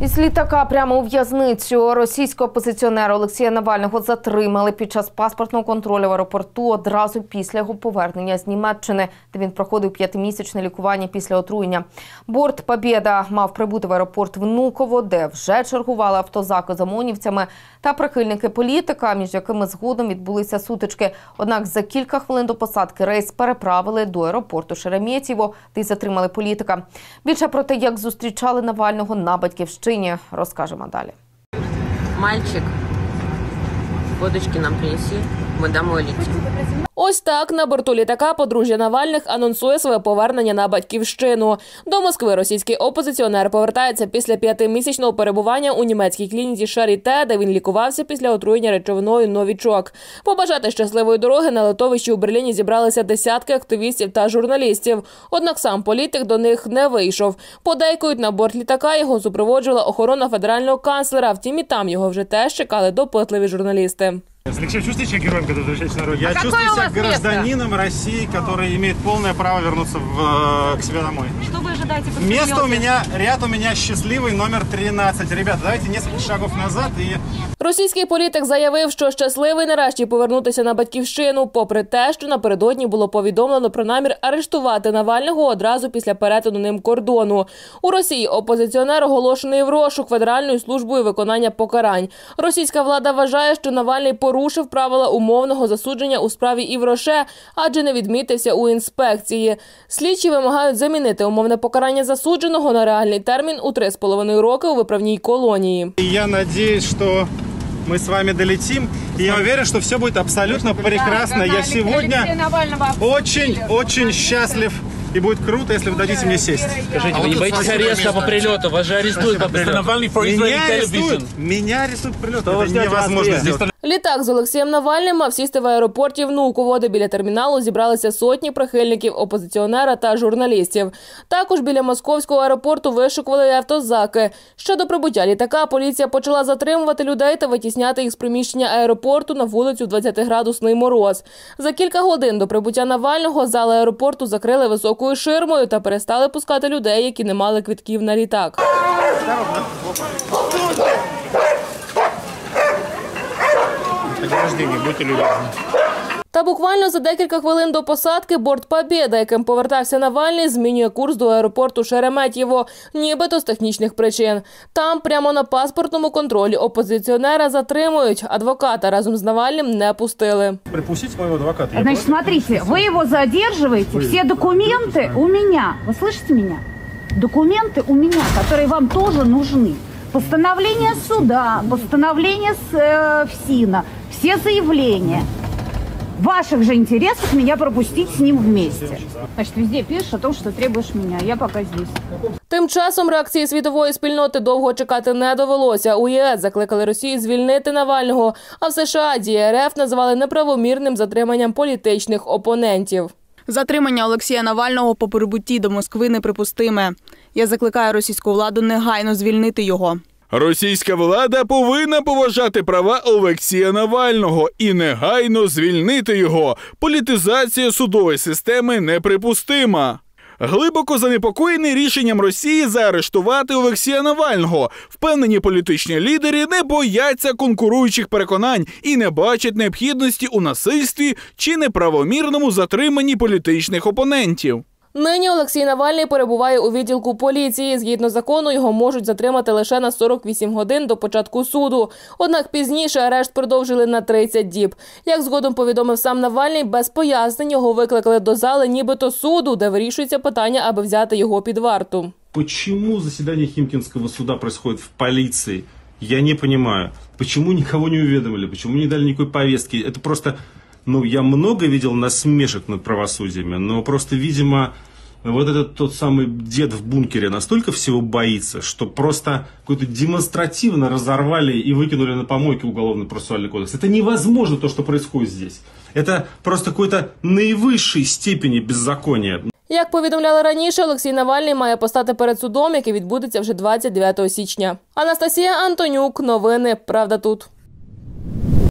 Із літака прямо у в'язницю російського опозиціонера Олексія Навального затримали під час паспортного контролю в аеропорту одразу після його повернення з Німеччини, де він проходив 5-місячне лікування після отруєння. Борт «Побєда» мав прибути в аеропорт Внуково, де вже чергували автозаки з ОМОНівцями та прихильники політика, між якими згодом відбулися сутички. Однак за кілька хвилин до посадки рейс переправили до аеропорту Шереметьєво, де й затримали політика. Більше про те, як зустрічали Навального на Батьківщині, розкажемо далі. Мальчик, водочки нам принеси, ми домой летим. Ось так на борту літака подружжя Навальних анонсує своє повернення на Батьківщину. До Москви російський опозиціонер повертається після 5-місячного перебування у німецькій клініці Шаріте, де він лікувався після отруєння речовиною «Новічок». Побажати щасливої дороги на литовищі у Берліні зібралися десятки активістів та журналістів. Однак сам політик до них не вийшов. Подейкують, на борт літака його супроводжувала охорона федерального канцлера. Втім, і там його вже теж чекали допитливі журналісти. Алексей, чувствуете себя героем, когда возвращаетесь на родину? Я чувствую себя гражданином России, который имеет полное право вернуться к себе домой. Что вы ожидаете? Место у меня, ряд у меня счастливый, номер 13. Ребята, давайте несколько шагов назад и... Російський політик заявив, що щасливий нарешті повернутися на Батьківщину, попри те, що напередодні було повідомлено про намір арештувати Навального одразу після перетину ним кордону. У Росії опозиціонер оголошений в розшук Федеральною службою виконання покарань. Російська влада вважає, що Навальний порушив правила умовного засудження у справі Івроше, адже не відмітився у інспекції. Слідчі вимагають замінити умовне покарання засудженого на реальний термін у 3,5 роки у виправній колонії. Я надеюсь, что мы с вами долетим. И я уверен, что все будет абсолютно прекрасно. Я сегодня очень счастлив. И будет круто, если вы дадите мне сесть. Скажите, вы не боитесь ареста по прилету? Вас же арестуют по прилету. Меня арестуют по прилету. Это невозможно сделать. Літак з Олексієм Навальним мав сісти в аеропорті Внуково, де біля терміналу зібралися сотні прихильників опозиціонера та журналістів. Також біля московського аеропорту вишукували автозаки. Щодо прибуття літака, поліція почала затримувати людей та витісняти їх з приміщення аеропорту на вулицю 20-градусний мороз. За кілька годин до прибуття Навального зали аеропорту закрили високою ширмою та перестали пускати людей, які не мали квитків на літак. Будьте любезні. Та буквально за декілька хвилин до посадки борт «Побєда», яким повертався Навальний, змінює курс до аеропорту Шереметьєво, нібито з технічних причин. Там, прямо на паспортному контролі, опозиціонера затримують. Адвоката разом з Навальним не пустили. Припустіть свого адвоката. Значит, смотрите, вы его задерживаете, все документы у меня. Вы слышите меня? Документы у меня, которые вам тоже нужны. Постановление суда, постановление ФСИНа, все заявления. В ваших же интересах меня пропустить с ним вместе. Значит, везде пишешь о том, что требуешь меня. Я пока здесь. Тим часом реакції світової спільноти довго чекати не довелося. У ЄС закликали Росію звільнити Навального, а в США дії РФ назвали неправомірним затриманням політичних опонентів. Затримання Олексія Навального по прибутті до Москви неприпустиме. Я закликаю російську владу негайно звільнити його. Російська влада повинна поважати права Олексія Навального і негайно звільнити його. Політизація судової системи неприпустима. Глибоко занепокоєний рішенням Росії заарештувати Олексія Навального. Впевнені політичні лідери не бояться конкуруючих переконань і не бачать необхідності у насильстві чи неправомірному затриманні політичних опонентів. Нині Олексій Навальний перебуває у відділку поліції. Згідно закону, його можуть затримати лише на 48 годин до початку суду. Однак пізніше арешт продовжили на 30 діб. Як згодом повідомив сам Навальний, без пояснень його викликали до зали нібито суду, де вирішується питання, аби взяти його під варту. Почему заседание Химкинского суда происходит в полиции? Я не понимаю. Почему никого не уведомили? Почему не дали никакой повестки? Это просто... я много видел насмешек над правосудиями, но просто, видимо, вот этот тот самый дед в бункере настолько всего боится, что просто какой-то демонстративно разорвали и выкинули на помойку Уголовно-процессуальный кодекс. Это невозможно, то, что происходит здесь. Это просто какой-то наивысшей степени беззакония. Як повідомляли раніше, Олексій Навальний має постати перед судом, який відбудеться вже 29 січня. Анастасія Антонюк. Новини «Правда тут».